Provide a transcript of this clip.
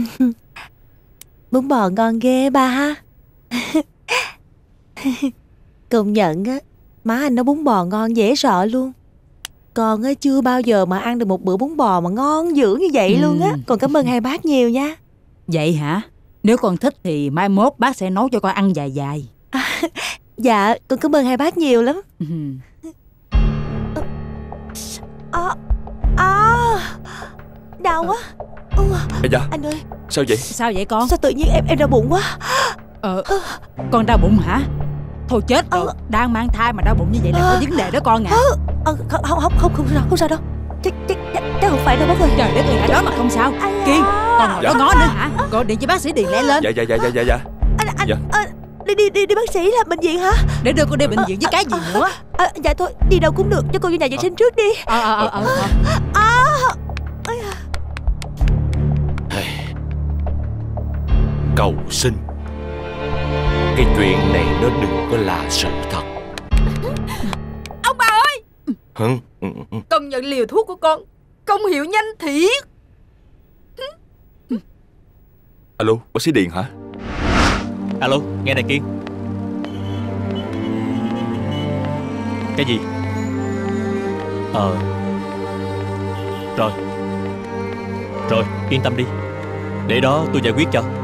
Bún bò ngon ghê ba ha. Công nhận á, má anh nấu bún bò ngon dễ sợ luôn. Con á chưa bao giờ mà ăn được một bữa bún bò mà ngon dữ như vậy luôn á. Còn cảm ơn hai bác nhiều nha. Vậy hả? Nếu con thích thì mai mốt bác sẽ nấu cho con ăn dài dài. Dạ, con cảm ơn hai bác nhiều lắm. Đau quá. Dạ. Anh ơi. Sao vậy? Sao vậy con? Sao tự nhiên em đau bụng quá. Con đau bụng hả? Thôi chết rồi, đang mang thai mà đau bụng như vậy là có vấn đề đó con à. Không sao đâu. Chắc không phải đâu bác ơi. Trời đất ơi, ở đó mà không sao. Kiên, còn ngồi đó ngó nữa hả? Gọi điện cho bác sĩ Điền lẹ lên. Dạ. Đi bác sĩ làm bệnh viện hả? Để đưa con đi bệnh viện với cái gì nữa? Dạ thôi, đi đâu cũng được, cho con vô nhà vệ sinh trước đi. Cầu xin cái chuyện này nó đừng có là sự thật. Ông bà ơi, công nhận liều thuốc của con công hiệu nhanh thiệt. Alo, bác sĩ Điền hả? Alo, nghe này Kiên. Cái gì? Rồi, yên tâm đi. Để đó tôi giải quyết cho.